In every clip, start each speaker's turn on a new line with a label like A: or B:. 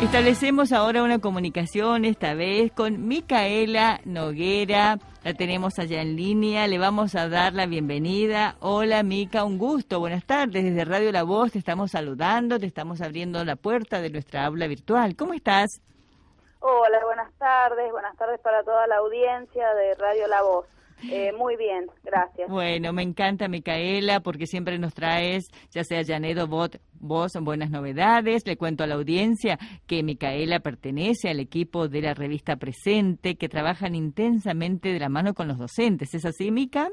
A: Establecemos ahora una comunicación, esta vez con Micaela Noguera. La tenemos allá en línea, le vamos a dar la bienvenida. Hola Mica, un gusto, buenas tardes. Desde Radio La Voz te estamos saludando, te estamos abriendo la puerta de nuestra aula virtual. ¿Cómo estás?
B: Hola, buenas tardes para toda la audiencia de Radio La Voz. Muy bien, gracias.
A: Bueno, me encanta Micaela porque siempre nos traes, ya sea Janet o vos, buenas novedades. Le cuento a la audiencia que Micaela pertenece al equipo de la revista Presente, que trabajan intensamente de la mano con los docentes. ¿Es así, Mica?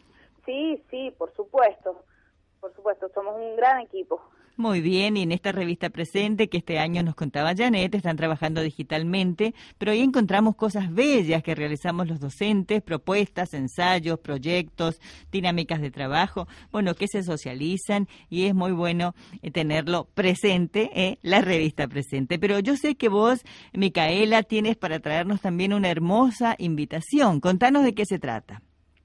B: Sí, por supuesto, somos un gran equipo.
A: Muy bien, y en esta revista Presente, que este año nos contaba Janet, están trabajando digitalmente, pero ahí encontramos cosas bellas que realizamos los docentes, propuestas, ensayos, proyectos, dinámicas de trabajo, bueno, que se socializan y es muy bueno tenerlo presente, la revista Presente. Pero yo sé que vos, Micaela, tienes para traernos también una hermosa invitación. Contanos de qué se trata.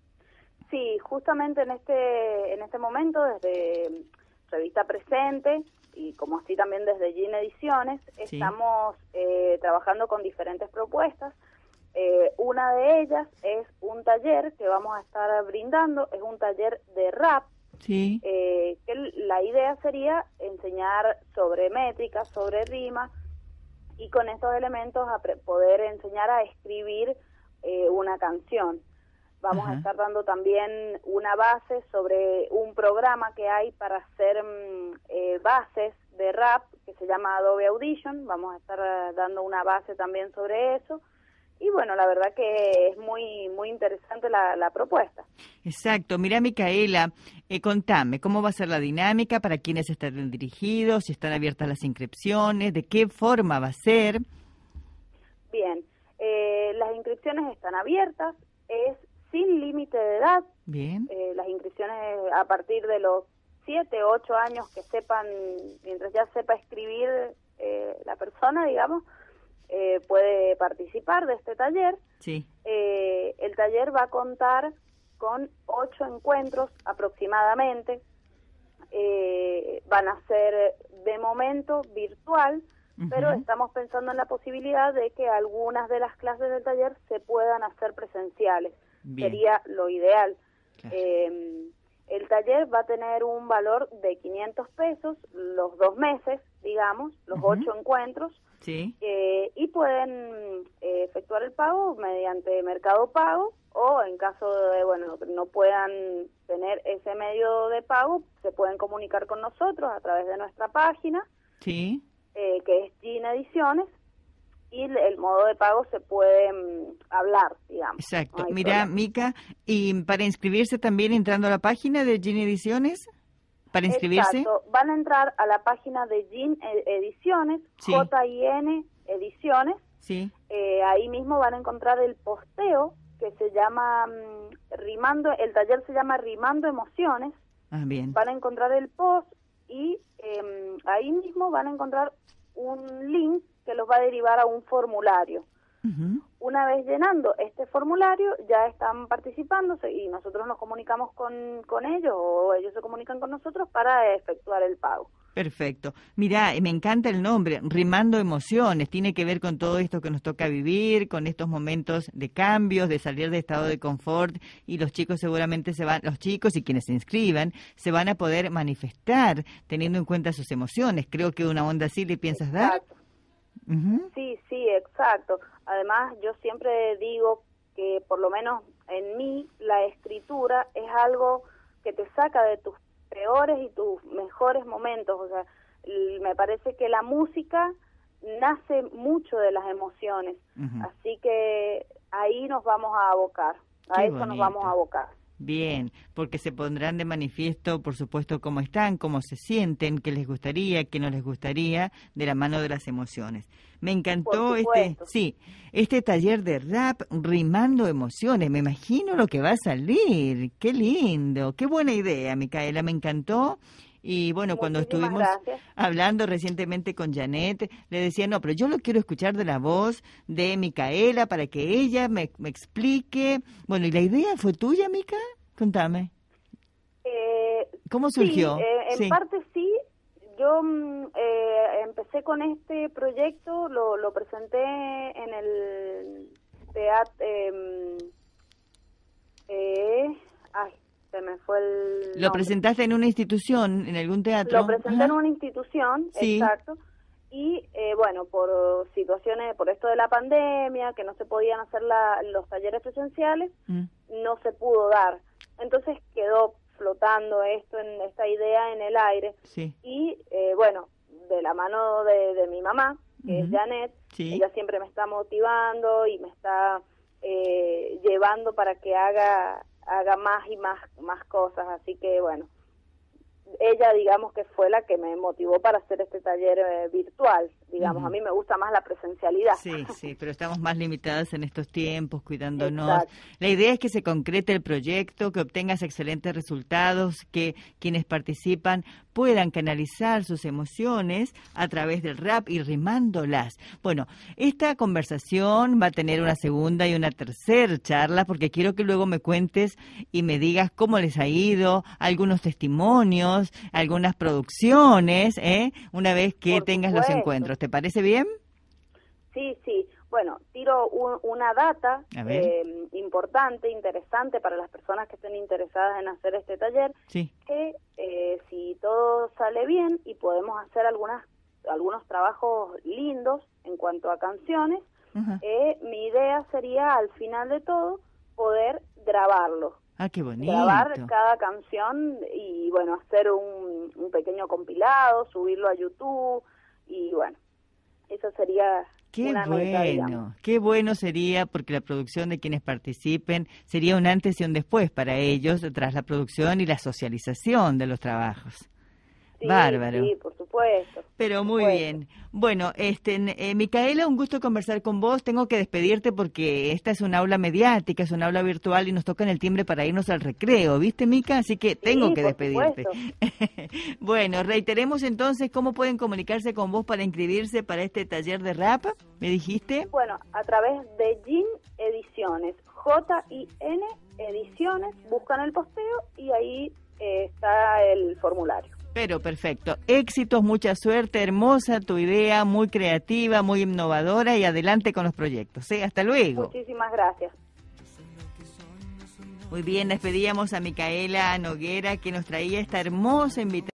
B: Sí, justamente en este momento, desde Revista Presente y como así también desde Gin Ediciones,
A: sí,
B: estamos trabajando con diferentes propuestas. Una de ellas es un taller que vamos a estar brindando, es un taller de rap,
A: sí,
B: que la idea sería enseñar sobre métrica, sobre rima, y con estos elementos poder enseñar a escribir una canción. Vamos a estar dando también una base sobre un programa que hay para hacer bases de rap que se llama Adobe Audition. Vamos a estar dando una base también sobre eso. Y bueno, la verdad que es muy interesante la propuesta.
A: Exacto. Mira, Micaela, contame, ¿cómo va a ser la dinámica? ¿Para quiénes están dirigidos? ¿Si están abiertas las inscripciones? ¿De qué forma va a ser?
B: Bien, las inscripciones están abiertas, es sin límite de edad.
A: Bien.
B: Las inscripciones a partir de los 7, 8 años que sepan, mientras ya sepa escribir la persona, digamos, puede participar de este taller.
A: Sí.
B: El taller va a contar con 8 encuentros aproximadamente. Van a ser de momento virtual, pero estamos pensando en la posibilidad de que algunas de las clases del taller se puedan hacer presenciales.
A: Bien.
B: Sería lo ideal.
A: Claro.
B: El taller va a tener un valor de 500 pesos los 2 meses, digamos, los 8 encuentros,
A: sí,
B: y pueden efectuar el pago mediante Mercado Pago, o en caso de, bueno, que no puedan tener ese medio de pago, se pueden comunicar con nosotros a través de nuestra página,
A: sí,
B: que es Gin Ediciones, y el modo de pago se puede hablar, digamos.
A: Exacto.
B: No hay
A: Mira,
B: problema.
A: Mica, y para inscribirse también entrando a la página de Gin Ediciones, para inscribirse.
B: Exacto. Van a entrar a la página de Gin Ediciones,
A: Sí.
B: J-I-N Ediciones.
A: Sí,
B: Ahí mismo van a encontrar el posteo que se llama Rimando, el taller se llama Rimando Emociones.
A: bien.
B: Van a encontrar el post y ahí mismo van a encontrar un link que los va a derivar a un formulario. Una vez llenando este formulario, ya están participando y nosotros nos comunicamos con ellos, o ellos se comunican con nosotros para efectuar el pago.
A: Perfecto. Mira, me encanta el nombre, Rimando Emociones. Tiene que ver con todo esto que nos toca vivir, con estos momentos de cambios, de salir de estado de confort, y los chicos seguramente los chicos y quienes se inscriban, se van a poder manifestar teniendo en cuenta sus emociones. Creo que una onda así le piensas dar.
B: Exacto. Sí, exacto. Además, yo siempre digo que por lo menos en mí la escritura es algo que te saca de tus peores y tus mejores momentos. O sea, me parece que la música nace mucho de las emociones. Así que ahí nos vamos a abocar.
A: Qué
B: Eso
A: bonito.
B: nos vamos a abocar.
A: Bien, porque se pondrán de manifiesto, por supuesto, cómo están, cómo se sienten, qué les gustaría, qué no les gustaría, de la mano de las emociones. Me encantó este taller de rap, Rimando Emociones. Me imagino lo que va a salir. Qué lindo, qué buena idea, Micaela, me encantó. Y bueno, cuando estuvimos hablando recientemente con Janet, le decía, no, pero yo lo quiero escuchar de la voz de Micaela para que ella me explique. Bueno, ¿y la idea fue tuya, Mica? Contame. ¿Cómo surgió?
B: Sí, en parte sí. Yo empecé empecé con este proyecto, lo presenté en el teatro, se me fue el nombre.
A: ¿Lo presentaste en una institución, en algún teatro?
B: Lo presenté en una institución,
A: sí.
B: Exacto, y bueno, por situaciones, por esto de la pandemia, que no se podían hacer los talleres presenciales, no se pudo dar. Entonces quedó flotando esta idea en el aire.
A: Sí.
B: Y bueno, de la mano de mi mamá, que es Janet,
A: sí.
B: ella siempre me está motivando y me está llevando para que haga más y más cosas, así que bueno, ella digamos que fue la que me motivó para hacer este taller virtual, digamos, a mí me gusta más la presencialidad.
A: Sí, pero estamos más limitadas en estos tiempos, cuidándonos.
B: Exacto.
A: La idea es que se concrete el proyecto, que obtengas excelentes resultados, que quienes participan puedan canalizar sus emociones a través del rap y rimándolas. Bueno, esta conversación va a tener una segunda y una tercera charla, porque quiero que luego me cuentes y me digas cómo les ha ido, algunos testimonios, algunas producciones, una vez que tengas los encuentros. ¿Te parece bien?
B: Sí. Bueno, tiro una data importante, interesante para las personas que estén interesadas en hacer este taller, que si todo sale bien y podemos hacer algunos trabajos lindos en cuanto a canciones, mi idea sería al final de todo poder grabarlo.
A: Ah, qué bonito.
B: Grabar cada canción y bueno, hacer un pequeño compilado, subirlo a YouTube y bueno, eso sería una meta, digamos.
A: Qué bueno sería, porque la producción de quienes participen sería un antes y un después para ellos tras la producción y la socialización de los trabajos.
B: Sí,
A: bárbaro.
B: Sí, por supuesto.
A: Pero muy bien. Bueno, Micaela, un gusto conversar con vos. Tengo que despedirte porque esta es un aula mediática, es un aula virtual y nos tocan el timbre para irnos al recreo, ¿viste, Mica? Así que tengo que despedirte. Bueno, reiteremos entonces cómo pueden comunicarse con vos para inscribirse para este taller de rap, ¿me dijiste?
B: Bueno, a través de JIN Ediciones, J-I-N Ediciones, buscan el posteo y ahí está el formulario.
A: Pero perfecto. Éxitos, mucha suerte, hermosa tu idea, muy creativa, muy innovadora y adelante con los proyectos. Hasta luego.
B: Muchísimas gracias.
A: Muy bien, despedíamos a Micaela Noguera que nos traía esta hermosa invitación.